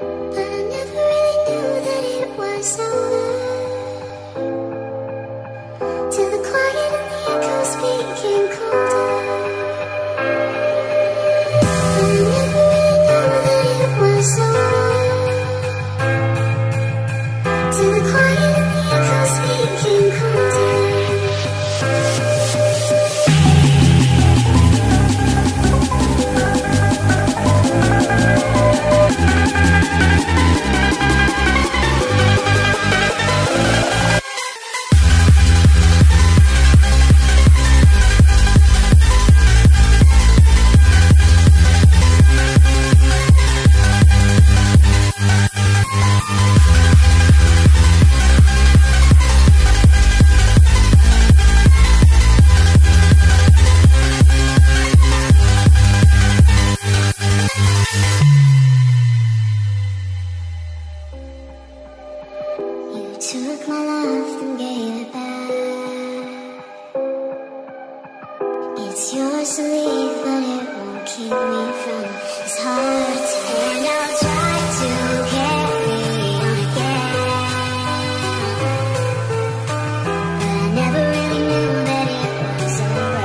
but I never really knew that it was over. Till the quiet and the echoes became colder. But I never really knew that it was over. Till the quiet and the echoes became colder. Took my love and gave it back. It's yours to leave, but it won't keep me from this heart. And I'll try to carry on again, but I never really knew that it was over.